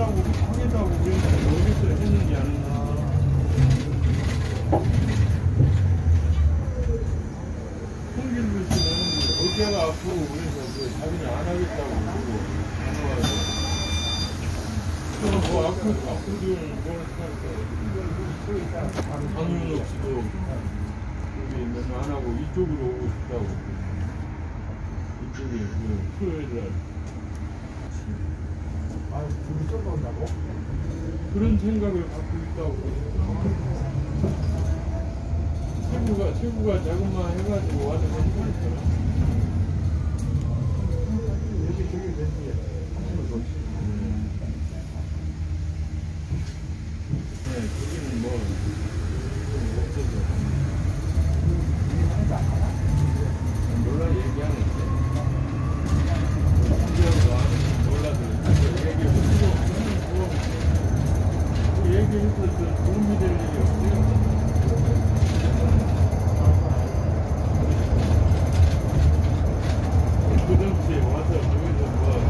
하겠다고 그래서 했는지 안 했나. 홍길부 씨는 어깨가 아프고 그래서 자기는 안 하겠다고 그러고 뭐 아프든 뭘 할까. 강윤옥 씨도 여기 안 하고 이쪽으로 오고 싶다고. 이쪽에 토요일날. 아, 둘이 쫓아온다고? 그런 생각을 갖고 있다고. 최고가 자금만 해가지고 와서 괜찮았잖아. 이렇게 저기 됐지. 하시면 좋지. 네, 거기는 뭐, 좀 없어서. 몰라, 얘기하는데. 신기하고 아는 몰라도, 얘기해서 도움이 될 일이 없어요. 그 당시에 와서 거기서 뭐,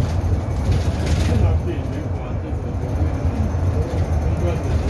큰 앞에 있는 거 앉아서 공부하는데.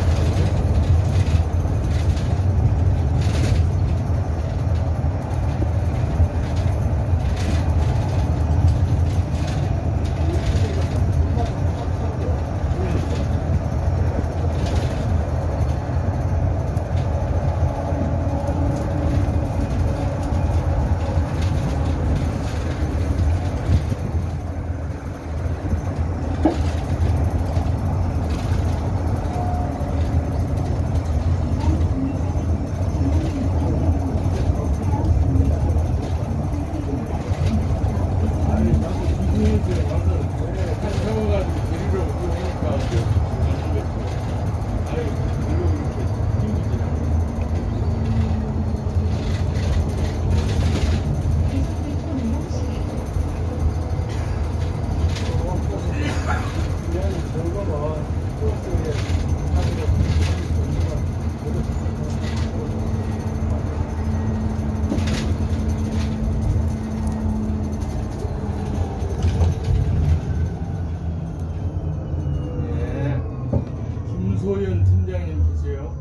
김소연 팀장님 계세요?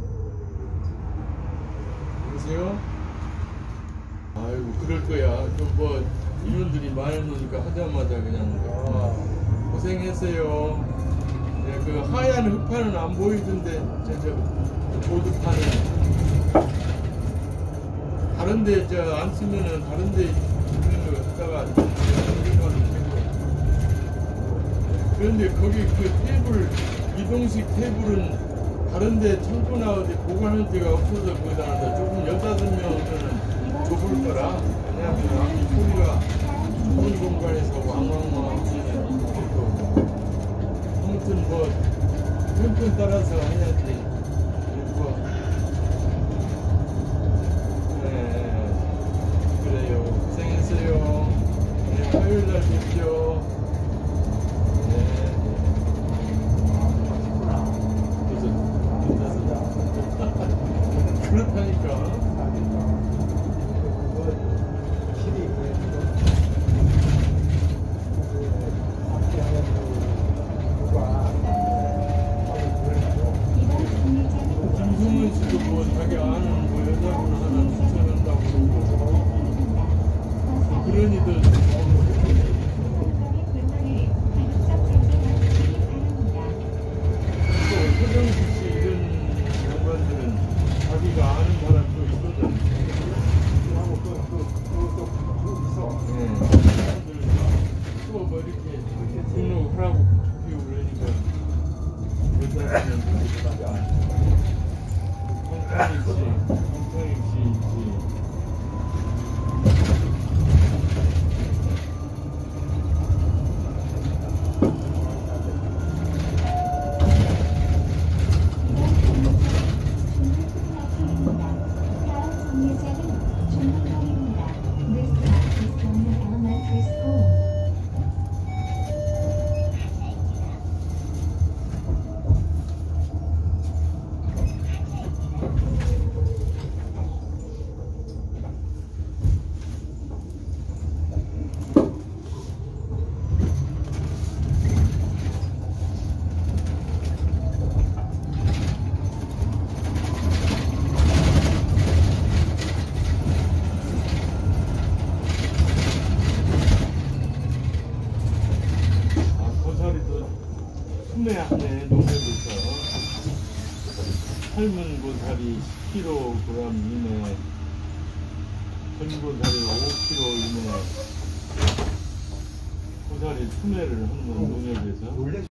계세요? 아이고 그럴 거야. 뭐 인원들이 많으니까 하자마자 그냥 고생했어요. 네, 그 하얀 흑판은 안 보이던데 저 보드판은 다른데 저 안 쓰면은 다른데 있는 거 갖다가 그런데 거기 그 테이블 이동식 테이블은 다른데 창고나 어디 보관할 데가 없어서 거기다 조금 15명은 좁을 거라. 왜냐하면 이 소리가 좋은 공간에서 왕왕왕 아무튼 뭐 형편 따라서 해야지. 뭐 네, 그래요. 고생했어요. 네, 화요일날 뵙죠. 그렇다니까. 김승문 씨도 뭐 자기 아는 뭐 여자분 하나 추천한다고 그러고 그런 이들 서정식 씨 이런 양반들은 자기가 아는 사람도 있거든. 또 뭐 이렇게 등록하라고 비우 그러니까 여자분은 홍성익 씨 있지. 삶은 고사리 10kg 이내, 전고사리 5kg 이내, 고사리 투매를 하는 농협에서.